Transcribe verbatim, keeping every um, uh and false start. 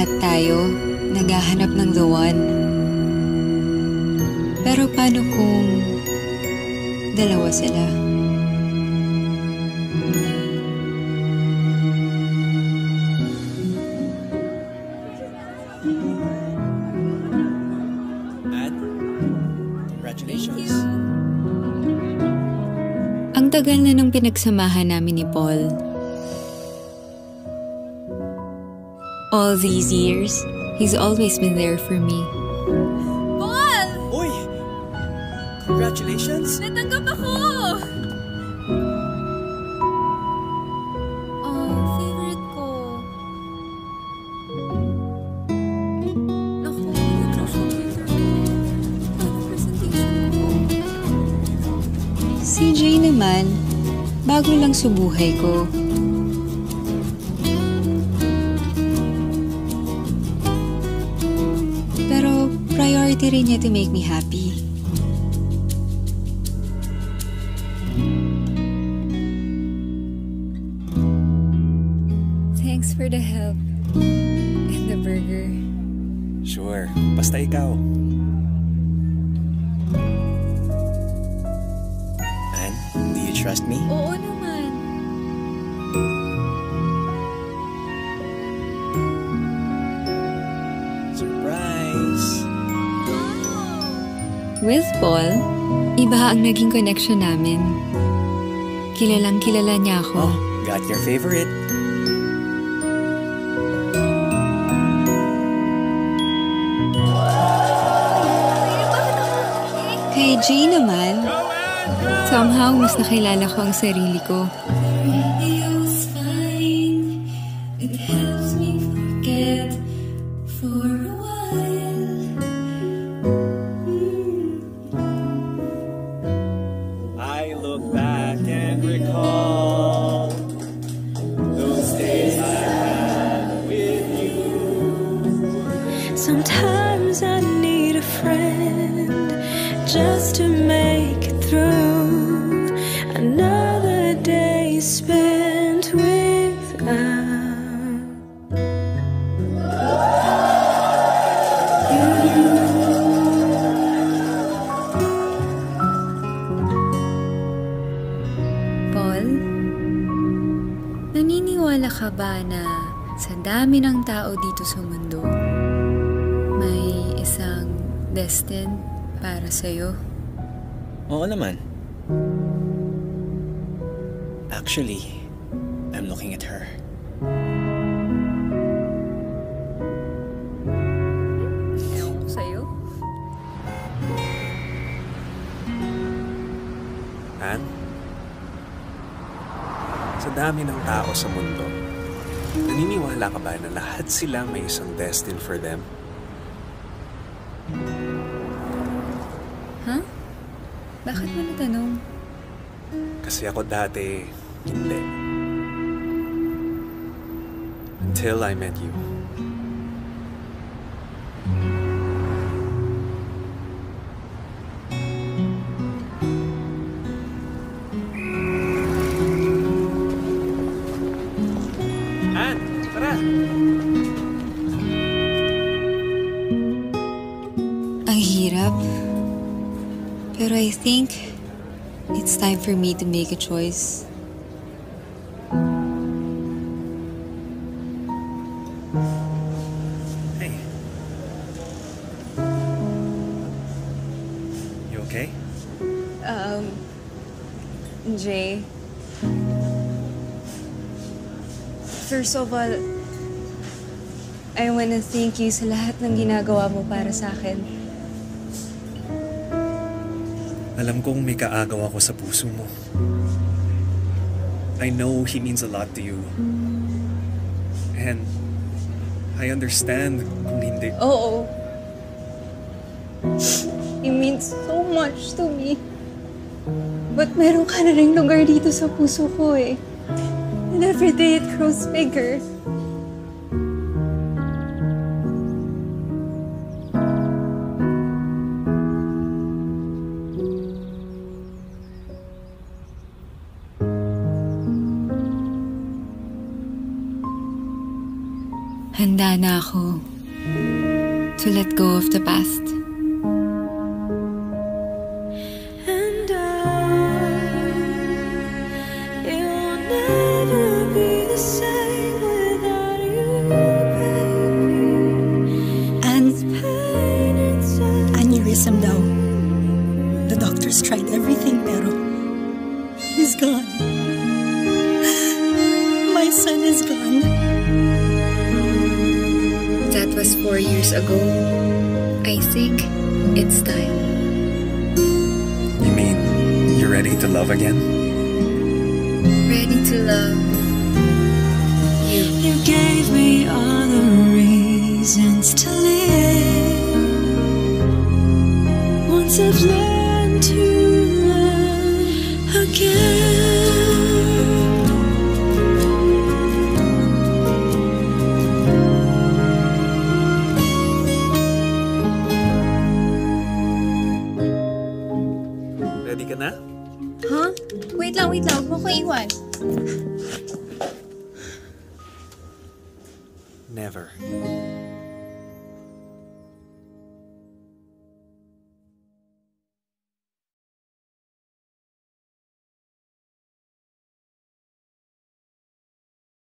lahat tayo naghahanap ng the one. Pero paano kung dalawa sila? Congratulations. Ang tagal na nung pinagsamahan namin ni Paul. All these years, he's always been there for me. Paul! Uy! Congratulations! Natanggap ako! Oh, favorite ko. Naku, nag-graduate ako. Paano presentation ko? Si Jay naman, bago lang sa buhay ko. Pero priority rin niya to make me happy. Thanks for the help and the burger. Sure, basta ikaw. Ann, do you trust me? Oo naman. Surprise! With Paul, iba ang naging connection namin. Kilalang kilala niya ako. Oh, got your favorite. Kay Jay naman, somehow mas nakilala ko ang sarili ko. I look back and recall those days I had with you. Sometimes I need a friend just to make it through another day spent without Paul, naniniwala ka ba na sa dami ng tao dito sa mundo, may isang destined para sa'yo? Oo naman. Actually, I'm looking at her. Ewan ko sa'yo. Ann? Sa dami ng tao sa mundo, naniniwala ka ba na lahat sila may isang destined for them? Ha? Huh? Bakit mo natanong? Kasi ako dati, hindi. Until I met you. Ann, tara! Ang hirap. Pero I think it's time for me to make a choice. Hey. You okay? Um, Jay. First of all, I wanna thank you sa lahat ng ginagawa mo para sa akin. Alam kong may kaagaw ako sa puso mo. I know he means a lot to you. And I understand kung hindi. Oo. It means so much to me. But meron ka na ring lugar dito sa puso ko eh. And every day it grows bigger. Handa na ako to let go of the past. And I, it will never be the same without you, baby. And Pain inside. aneurysm daw. The doctors tried everything pero he's gone. My son is gone. That was four years ago. I think it's time. You mean you're ready to love again? Ready to love you. You gave me all the reasons to live. Once I've learned to love again. Ready ka na? Huh? Wait lang, wait lang. Huwag mo ko iwan. Never.